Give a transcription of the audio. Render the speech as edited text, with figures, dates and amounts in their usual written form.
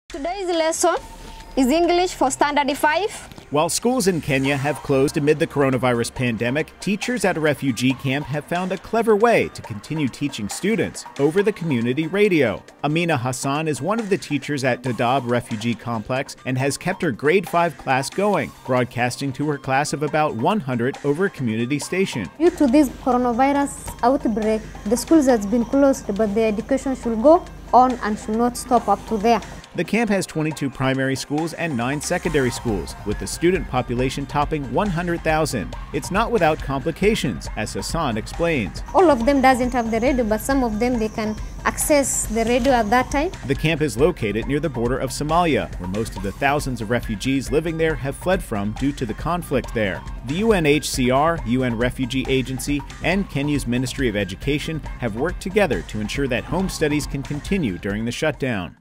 Today's lesson is English for Standard 5. While schools in Kenya have closed amid the coronavirus pandemic, teachers at a refugee camp have found a clever way to continue teaching students over the community radio. Amina Hassan is one of the teachers at Dadaab Refugee Complex and has kept her grade 5 class going, broadcasting to her class of about 100 over a community station. Due to this coronavirus outbreak, the schools has been closed, but the education should go on and should not stop up to there. The camp has 22 primary schools and 9 secondary schools, with the student population topping 100,000. It's not without complications, as Hassan explains. All of them doesn't have the radio, but some of them they can access the radio at that time. The camp is located near the border of Somalia, where most of the thousands of refugees living there have fled from due to the conflict there. The UNHCR, UN Refugee Agency, and Kenya's Ministry of Education have worked together to ensure that home studies can continue during the shutdown.